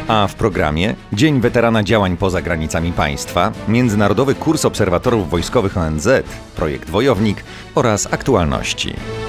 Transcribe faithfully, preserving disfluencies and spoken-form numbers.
A w programie Dzień Weterana Działań poza granicami państwa, Międzynarodowy Kurs Obserwatorów Wojskowych O N Z, projekt Wojownik oraz aktualności.